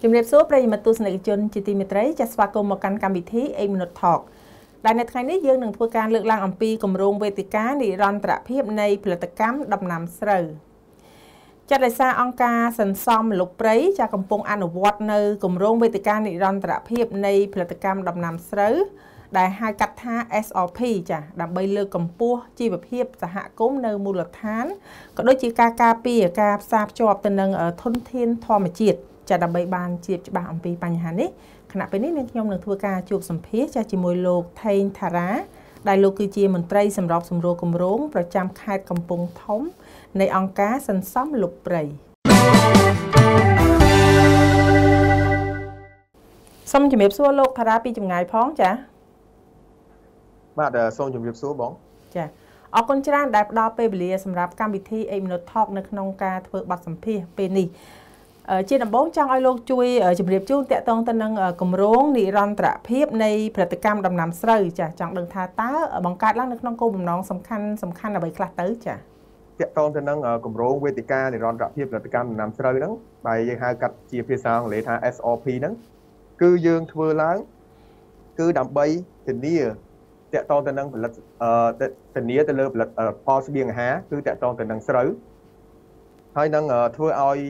ជំរាបសួរប្រិយមិត្តទស្សនិកជនជាទីមេត្រីចាសស្វាគមន៍មកកាន់កម្មវិធី 8 Minute Talk ដែលនៅថ្ងៃនេះយើងនឹងធ្វើការលើកឡើងអំពីគម្រោងវេទិកានិរន្តរភាពនៃផលិតកម្មដំណាំស្រូវចាត់ដោយសារអង្គការសន្សំមនុស្សព្រៃចាកំពុងអនុវត្តនៅគម្រោងវេទិកានិរន្តរភាពនៃផលិតកម្មដំណាំស្រូវដែលហៅកាត់ថា SRP ចាដើម្បីលើកកម្ពស់ជីវភាពសហគមន៍នៅមូលដ្ឋានក៏ដូចជាការការពារការផ្សារភ្ជាប់ទៅនឹងធនធានធម្មជាតិចាដើម្បីបានជាច្បាស់អំពីបញ្ហានេះខណៈពេលនេះនាងខ្ញុំនឹងធ្វើការជួបសម្ភាសចាជាមួយលោកថេងថារ៉ាដែលលោកគឺជាមន្ត្រីសម្របសម្រួលគម្រោងប្រចាំខេត្តកំពង់ធំនៃអង្គការសន្សំមនុស្សព្រៃសូមជំរាបសួរលោកថារ៉ាពីចម្ងាយផងចាបាទសូមជម្រាបសួរបងចាអរគុណច្រើនដែលផ្ដល់ពេលវេលាសម្រាប់កម្មវិធី 8 Minute Talk នៅក្នុងការធ្វើបទសម្ភាសន៍ពេលនេះជាដំបូងចង់ឲ្យលោកជួយជម្រាបជូនតាក់ទងទៅនឹងគម្រោងនិរន្តរភាពនៃផលិតកម្មដំណាំស្រូវចាចង់ដឹងថាតើបង្កើតឡើងនៅក្នុងគោលបំណងសំខាន់អ្វីខ្លះទៅចាតាក់ទងទៅនឹងគម្រោងវេទិកានិរន្តរភាពផលិតកម្មដំណាំស្រូវហ្នឹងដែលយើងហៅកាត់ជាភាសាអង់គ្លេសថា SRP ហ្នឹងគឺយើងធ្វើឡើងគឺដើម្បីធានាតាក់ទងទៅនឹងផលិតធានាទៅលើផលិតផលស្បៀងអាហារគឺតាក់ទងទៅនឹងស្រូវហើយនឹងធ្វើឲ្យ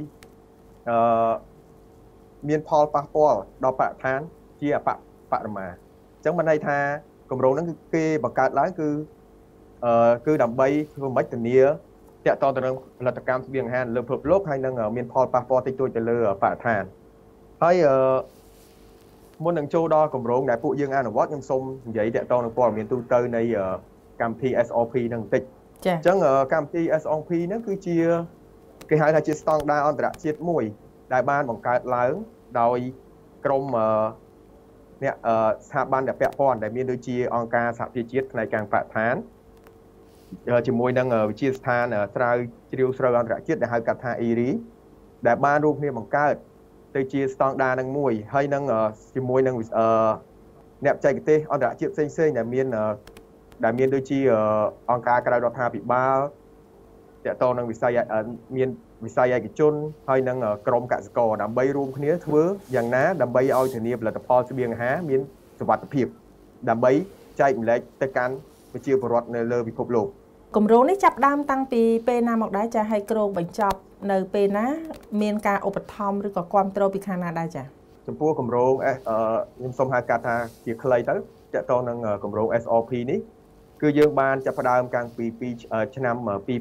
មានផលប៉ះពាល់ដល់បរិស្ថានជាអបរមាអញ្ចឹងបានន័យថាគម្រោងហ្នឹងគឺគេបង្កើតឡើងគឺដើម្បីធ្វើម៉េចធានាតាក់ទងទៅនឹងផលិតកម្មស្បៀងអាហារលើពិភពលោកហើយនឹងមានផលប៉ះពាល់តិចតួចទៅលើបរិស្ថានហើយមុននឹងចូលដល់គម្រោងដែលពួកយើងអនុវត្តខ្ញុំសូមនិយាយតាក់ទងនឹងព័ត៌មានទូទៅនៃកម្មវិធី SRP ហ្នឹងបន្តិចអញ្ចឹងកម្មវិធី SRP ហ្នឹងគឺជាគេហៅថាជាស្តង់ដារអន្តរជាតិមួយដែលបានបង្កើតឡើងដោយក្រុមអ្នកស្ថាប័នដែលពាក់ព័ន្ធដែលមានដូចជាអង្គការសហប្រជាជាតិផ្នែកការបរិស្ថានជាមួយនឹងវិទ្យាស្ថានស្រាវជ្រាវស្រូវអន្តរជាតិដែលហៅកាត់ថា IRI ដែលបានរួមគ្នាបង្កើតទៅជាស្តង់ដារនឹងមួយហើយនឹងជាមួយនឹងអ្នកបច្ចេកទេសអន្តរជាតិផ្សេងៗដែលមានដូចជាអង្គការក្រៅរដ្ឋាភិបាលតាក់ទងនឹងវិស័យមានវិស័យឯកជនហើយនឹងក្រមកសិករដើម្បីរួមគ្នាធ្វើយ៉ាងណាដើម្បីឲ្យធានាផលិតផលស្បៀងអាហារមានសុវត្ថិភាពដើម្បីចែកម្លែកទៅកាន់ប្រជាពលរដ្ឋនៅលើពិភពលោកគម្រោងនេះចាប់ដើមតាំងពីពេលណាមកដែរចាឲ្យក្រុងបញ្ចប់នៅពេលណាមានការឧបត្ថម្ភឬក៏គាំទ្រពីខាងណាដែរចាចំពោះគម្រោងខ្ញុំសូមហៅកាត់ថាជាខ្លីទៅតាក់ទងនឹងគម្រោង SRP នេះគឺយើងបានចាប់ផ្ដើមកាលពីឆ្នាំ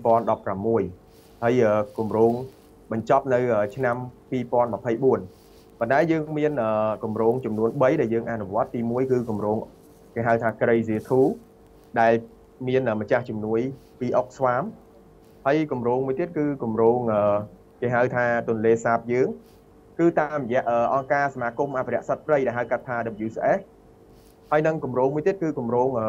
2016ហើយគម្រោងបញ្ចប់នៅឆ្នាំ2024ប៉ុន្តែយើងមានគម្រោងចំនួន3ដែលយើងអនុវត្តទី1គឺគម្រោងគេហៅថា Crazy 2ដែលមានម្ចាស់ជំនួយពី Oxfam ហើយគម្រោងមួយទៀតគឺគម្រោងគេហៅថាទន្លេសាបយើងគឺតាមរយៈអង្គការសមាគមអភិរក្សសត្វព្រៃដែលហៅកាត់ថា WCS ហើយនឹងគម្រោងមួយទៀតគឺគម្រោង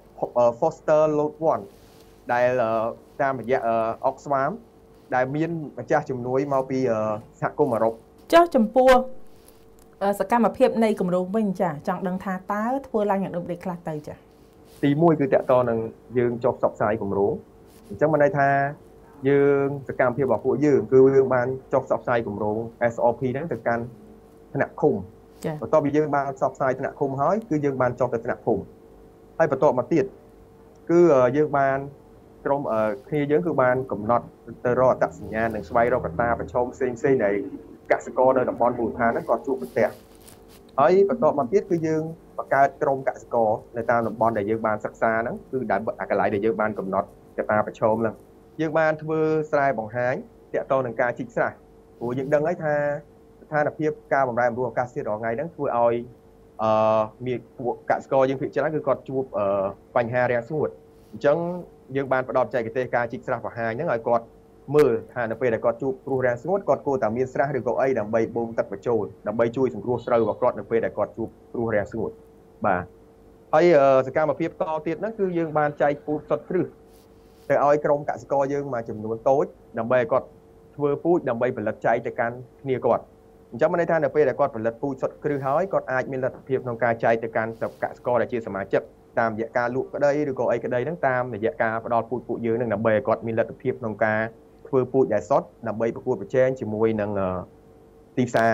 Foster Lot 1ដែលតាមរយៈ Oxfam ដែលមានម្ចាស់ជំនួយមកពីសហគមន៍អឺរ៉ុបចុះចំពោះសកម្មភាពនៃគម្រោងវិញចាចង់ដឹងថាតើធ្វើឡើងយ៉ាងដូចម្តេចខ្លះទៅចាទី1គឺតាក់ទងនឹងយើងចុះផ្សព្វផ្សាយគម្រោងអញ្ចឹងបានន័យថាយើងសកម្មភាពរបស់ពួកយើងគឺយើងបានចុះផ្សព្វផ្សាយគម្រោង SRP ហ្នឹងទៅកាន់ថ្នាក់ឃុំបន្ទាប់ពីយើងបានផ្សព្វផ្សាយថ្នាក់ឃុំហើយគឺយើងបានចុះទៅថ្នាក់ភូមិហើយបន្ទាប់មកទៀតគឺយើងបានក្រុមគ្នាយើងគឺបានកំណត់ទៅរកអត្តសញ្ញាណនិងស្វែងរកកត្តាប្រឈមផ្សេងៗដែលកសិករនៅតំបន់មូលដ្ឋានហ្នឹងគាត់ជួបប្រទះហើយបន្ទាប់មកទៀតគឺយើងបង្កើតក្រុមកសិករនៅតាមតំបន់ដែលយើងបានសិក្សាហ្នឹងគឺដែលកន្លែងដែលយើងបានកំណត់កត្តាប្រឈមហ្នឹងយើងបានធ្វើស្រែបង្ហាញតាក់ទងនឹងការជីកស្រះព្រោះយើងដឹងហើយថាស្ថានភាពការបម្រែបម្រួលអាកាសធាតុរាល់ថ្ងៃហ្នឹងធ្វើឲ្យមានពួកកសិករយើងភាគច្រើនគឺគាត់ជួបបញ្ហារាំងស្ងួតអញ្ចឹងយើងបានផ្ដល់បច្ចេកទេសការជីកស្រះបង្ហាញហ្នឹងឲ្យគាត់មើលថានៅពេលដែលគាត់ជួបគ្រោះរាំងស្ងួតគាត់គួរតែមានស្រះឬក៏អីដើម្បីបូមទឹកបញ្ចូលដើម្បីជួយសង្គ្រោះស្រូវរបស់គាត់នៅពេលដែលគាត់ជួបគ្រោះរាំងស្ងួតបាទហើយសកម្មភាពតទៀតហ្នឹងគឺយើងបានចែកពូជសុទ្ធគ្រឹះទៅឲ្យក្រុមកសិករយើងមួយចំនួនតូចដើម្បីឲ្យគាត់ធ្វើពូជដើម្បីផលិតចែកទៅកាន់គ្នាគាត់អញ្ចឹងមានន័យថានៅពេលដែលគាត់ផលិតពូជសុទ្ធគ្រឹះហើយគាត់អាចមានលទ្ធភាពក្នុងការចែកទៅកាន់កសិករដែលជាសមាជិកតាមរយៈការលក់ក្តីឬក៏អីក្តីហ្នឹងតាមរយៈការផ្ដល់ពូជពួកយើងហ្នឹងដើម្បីឲ្យគាត់មានលទ្ធភាពក្នុងការធ្វើពូជដែលសុទ្ធដើម្បីប្រកួតប្រជែងជាមួយនឹងទីផ្សារ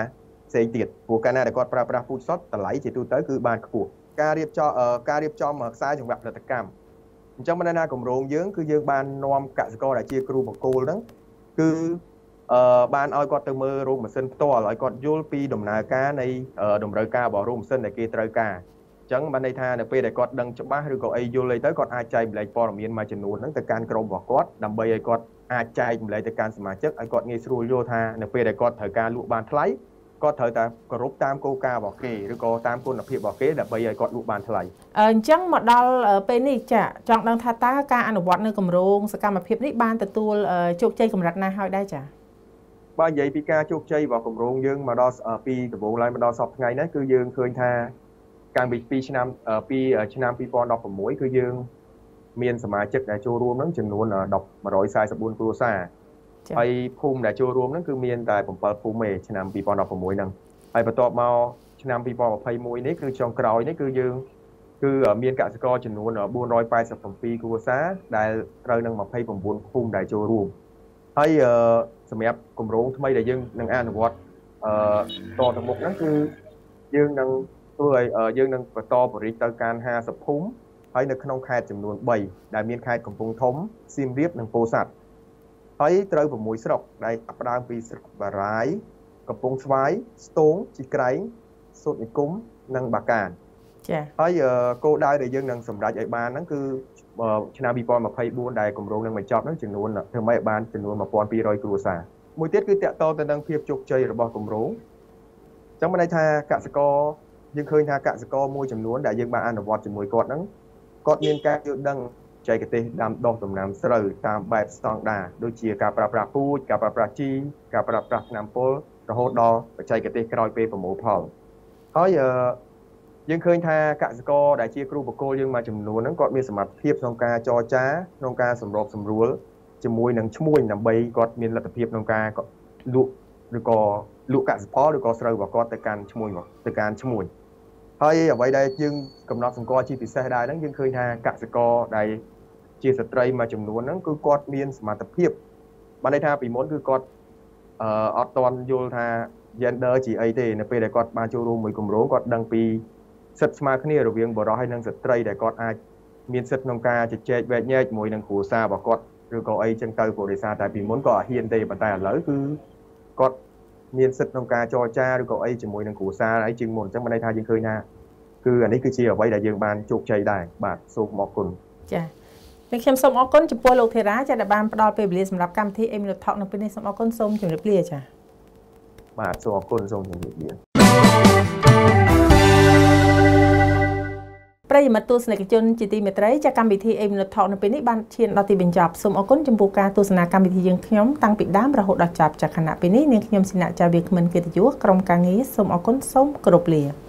ផ្សេងទៀតព្រោះកាលណាដែលគាត់ប្រើប្រាស់ពូជសុទ្ធតម្លៃជាទូទៅគឺបានខ្ពស់ការរៀបចំខ្សែចង្វាក់ផលិតកម្មអញ្ចឹងមិនណាគម្រោងយើងគឺយើងបាននាំកសិករដែលជាគ្រូបកគោលហ្នឹងគឺបានឲ្យគាត់ទៅមើលរោងម៉ាស៊ីនផ្ទាល់ឲ្យគាត់យល់ពីដំណើរការនៃតម្រូវការរបស់រោងម៉ាស៊ីនដែលគេត្រូវការអញ្ចឹងបានន័យថានៅពេលដែលគាត់ដឹងច្បាស់ឬក៏អីយល់អីទៅគាត់អាចចែកម្លែកព័ត៌មានមួយចំនួនហ្នឹងទៅកាន់ក្រុមរបស់គាត់ដើម្បីឲ្យគាត់អាចចែកម្លែកទៅកាន់សមាជិកឲ្យគាត់ងាយស្រួលយល់ថានៅពេលដែលគាត់ត្រូវការលក់បានថ្លៃគាត់ត្រូវតែគោរពតាមគោលការណ៍របស់គេឬក៏តាមគុណភាពរបស់គេដើម្បីឲ្យគាត់លក់បានថ្លៃអញ្ចឹងមកដល់ពេលនេះចាចង់ដឹងថាតើការអនុវត្តនៅគម្រោងសកម្មភាពនេះបានទទួលជោគជ័យកម្រិតណាហើយដែរចាបើនិយាយពីការជោគជ័យរបស់គម្រោងយើងមកដល់ពីដំបូងឡើងមកដល់សប្តាហ៍ថ្ងៃនេះគឺយើងឃើញថាកាលពីឆ្នាំ2016គឺយើងមានសមាជិកដែលចូលរួមនឹងចំនួន144គ្រួសារហើយភូមិដែលចូលរួមហ្នឹងគឺមានតែ7ភូមិឯឆ្នាំ2016ហ្នឹងហើយបន្ទាប់មកឆ្នាំ2021នេះគឺចុងក្រោយនេះគឺយើងគឺមានកសិករចំនួន487គ្រួសារដែលត្រូវនឹង29ភូមិដែលចូលរួមហើយសម្រាប់គម្រោងថ្មីដែលយើងនឹងអនុវត្តតទៅមុខហ្នឹងគឺយើងនឹងធ្វើឲ្យយើងនឹងបន្តបរិយាទៅកាន់50ភូមិហើយនៅក្នុងខេត្តចំនួន3ដែលមានខេត្តកំពង់ធំសៀមរាបនិងពោធិ៍សាត់ហើយត្រូវ6ស្រុកដែលផ្ដើមពីស្រុកបារាយកំពង់ស្វាយស្ទងជីក្រែងសូត្រនិគមនិងបាកានចា៎ហើយគោលដៅដែលយើងនឹងសម្រេចឲ្យបានហ្នឹងគឺឆ្នាំ2024ដែលគម្រោងនឹងបញ្ចប់ហ្នឹងចំនួនធ្វើម៉េចឲ្យបានចំនួន1200គ្រួសារមួយទៀតគឺតកតទៅនឹងភាពជោគជ័យរបស់គម្រោងអញ្ចឹងមានន័យថាកសិករយើងឃើញថាកសិករមួយចំនួនដែលយើងបានអនុវត្តជាមួយគាត់ហ្នឹងគាត់មានការយល់ដឹងបច្ចេកទេសដាំដុះដំណាំស្រូវតាមបែបស្តង់ដារដូចជាការប្រើប្រាស់ពូជការប្រើប្រាស់ជីការប្រើប្រាស់ថ្នាំពុលរហូតដល់បច្ចេកទេសក្រោយពេលប្រមូលផលហើយយើងឃើញថាកសិករដែលជាគ្រូបកគោលយើងមួយចំនួនហ្នឹងគាត់មានសមត្ថភាពក្នុងការចរចាក្នុងការសម្របសម្រួលជាមួយនឹងឈ្មួញដើម្បីគាត់មានលទ្ធភាពក្នុងការលក់ឬក៏លក់កសិផលឬក៏ស្រូវរបស់គាត់ទៅកាន់ឈ្មួញហើយអ្វីដែលយើងកំណត់សម្គាល់ជាពិសេសដែរហ្នឹងយើងឃើញថាកសិករដែលជាស្ត្រីមួយចំនួនហ្នឹងគឺគាត់មានសមត្ថភាពបានន័យថាពីមុនគឺគាត់អត់ទាន់យល់ថា gender ជាអីទេនៅពេលដែលគាត់បានចូលរួមមួយគម្រោងគាត់ដឹងពីសិទ្ធិស្មើគ្នារវាងបុរសហើយនិងស្ត្រីដែលគាត់អាចមានសិទ្ធិក្នុងការជជែកវែកញែកជាមួយនឹងគ្រួសាររបស់គាត់ឬក៏អីចឹងទៅព្រោះដោយសារតែពីមុនក៏អត់ហ៊ានទេប៉ុន្តែឥឡូវគឺគាត់មានសិទ្ធិក្នុងការចរចាឬក៏អីជាមួយនឹងគ្រួសារអីជាងមុនអញ្ចឹងមិនន័យថាយើងឃើញថាគឺអានេះគឺជាអ្វីដែលយើងបានជោគជ័យដែរបាទសូមអរគុណចា៎នេះខ្ញុំសូមអរគុណចំពោះលោកធីរ៉ាចាដែលបានផ្ដល់ពេលវេលាសម្រាប់កម្មវិធី A Minute Talk នៅពេលនេះសូមអរគុណសូមជម្រាបលាចា៎បាទសូមអរគុណសូមជម្រាបលាប្រិយមិត្តទស្សនិកជនជាទីមេត្រីចាកម្មវិធី A Minute Talk នៅពេលនេះបានឈានដល់ទីបញ្ចប់សូមអរគុណចំពោះការទស្សនាកម្មវិធីយើងខ្ញុំតាំងពីដើមរហូតដល់ចប់ចាខណៈពេលនេះនាងខ្ញុំសេនាចារ្យវាគ្មិនកិត្តិយសក្រុមការងារសូមអរគុណសូមគោរពលា